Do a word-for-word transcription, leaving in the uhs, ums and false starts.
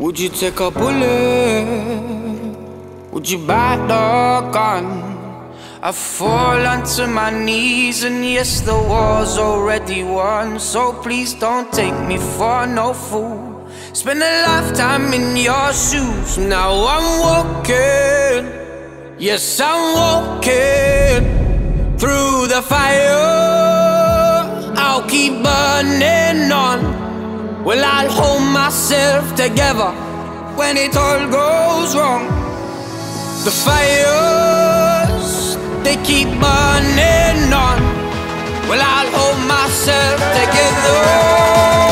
Would you take a bullet? Would you buy the gun? I fall onto my knees, and yes, the war's already won. So please don't take me for no fool. Spend a lifetime in your shoes. Now I'm walking, yes, I'm walking through the fire. I'll keep burning on. Well, I'll hold myself together when it all goes wrong. The fires, they keep burning on. Well, I'll hold myself together.